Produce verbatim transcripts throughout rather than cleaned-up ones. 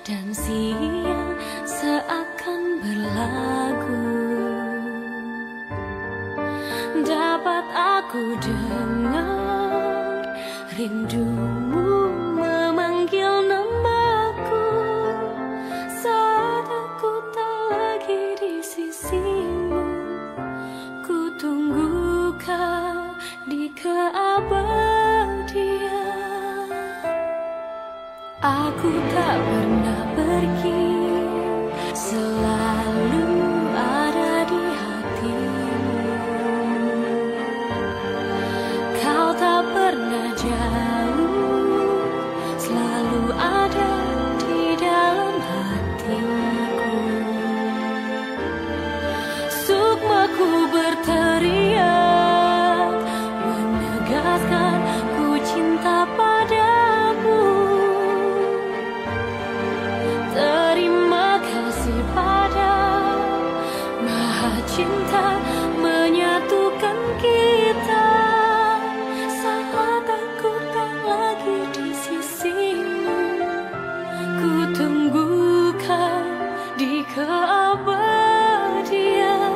dan siang seakan berlagu. Dapat aku dengar rindumu memanggil namaku saat aku tak lagi di sisimu. Ku tunggu kau di keabadian. Aku tak pernah pergi, selalu ada di hatimu. Kau tak pernah jauh, selalu ada di dalam hatiku. Sukmaku berteriak, menegaskan ku cinta padamu. Terima kasih pada Maha Cinta menyatukan kita. Saat aku tak lagi di sisimu, ku tunggu kau di keabadian.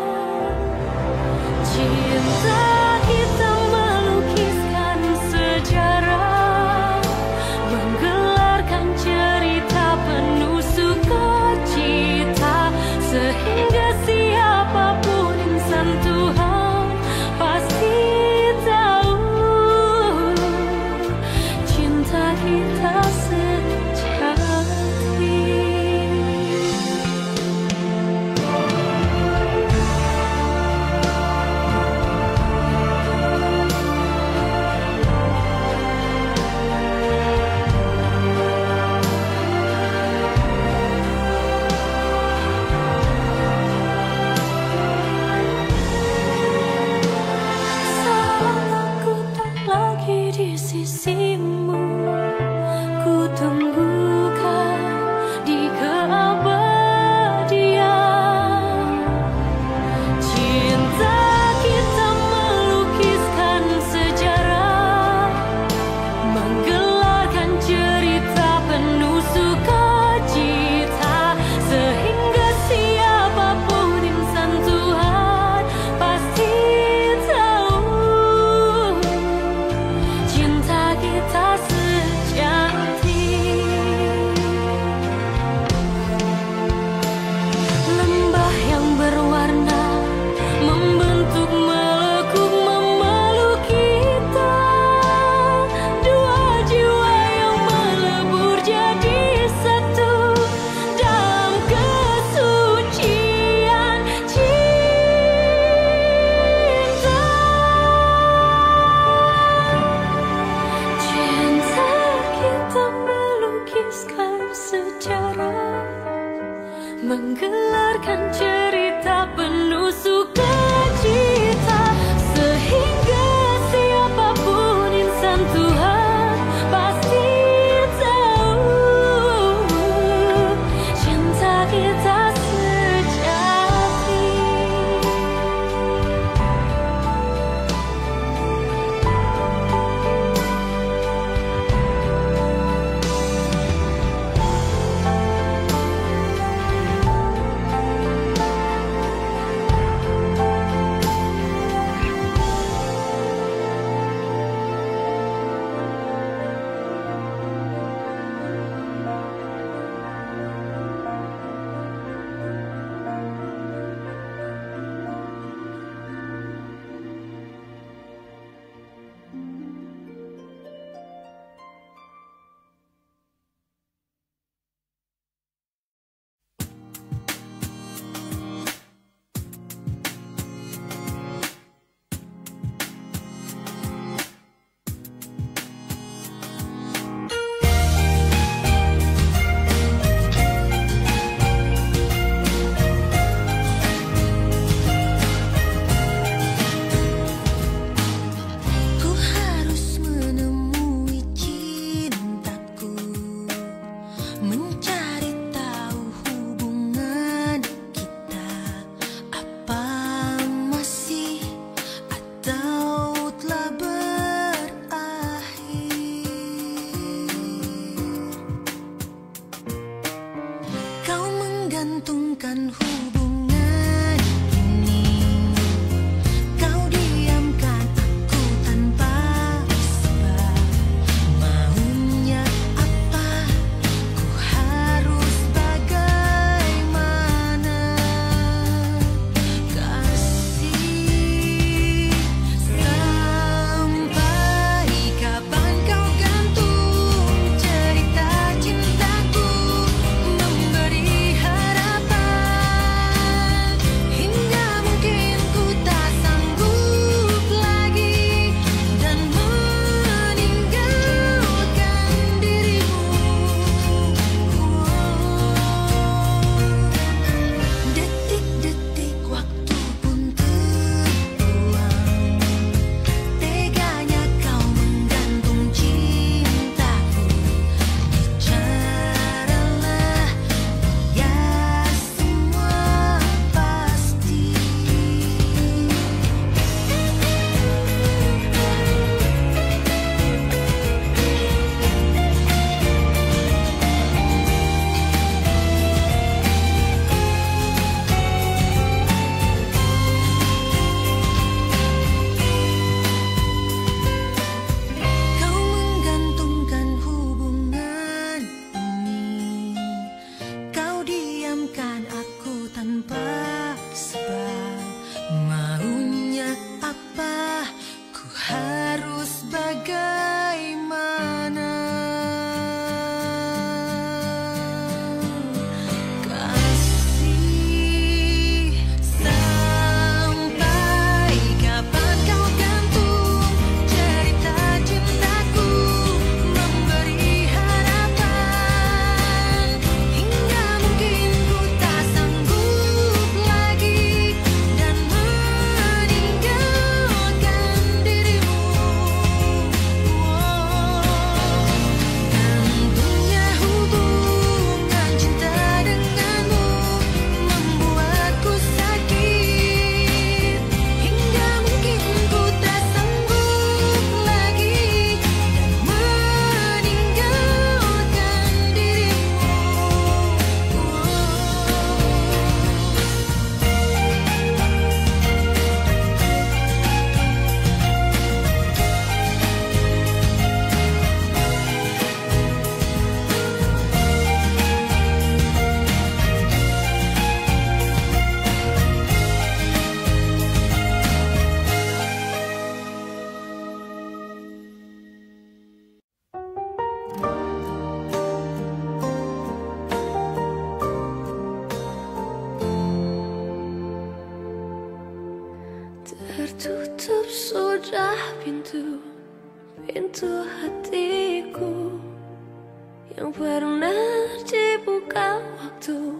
Cinta kita melukiskan sejarah, menggelarkan cerita penuh sukacita, sehingga siapapun insan Tuhan pasti tahu cinta kita sejati. Saat aku tak lagi di sisimu, ku tunggu kau di keabadian. Cinta kita melukiskan sejarah, menggelarkan cerita penuh sukacita, sehingga siapapun insan Tuhan pasti tahu cinta kita sejati. Lembah yang berwarna membentuk melekuk memeluk kita, dua jiwa yang melebur jadi satu dalam kesucian cinta. Cinta kita melukiskan sejarah, menggelarkan cerita penuh sukacita, sehingga siapapun insan Tuhan pasti tahu cinta kita sejati. menggantungkan hubungan ini. Kau diamkan aku tanpa sebab. Maunya apa? Ku harus bagaimana? Kasih, sampai kapan kau gantung cerita cintaku, memberi harapan hingga mungkin ku tak sanggup lagi dan meninggalkan dirimu. Detik-detik waktu pun terbuang, teganya kau menggantung cintaku. Bicaralah, biar semua pasti. Kau menggantungkan hubungan ini. Kau diamkan aku tanpa sebab. Maunya apa? Ku harus bagaimana? Kasih, sampai kapan kau gantung cerita cintaku, memberi harapan hingga mungkin ku tak sanggup lagi dan meninggalkan dirimu. Gantungnya hubungan cinta denganmu membuatku sakit hingga mungkin ku tak sanggup lagi dan meninggalkan tertutup sudah pintu, pintu hatiku yang pernah dibuka waktu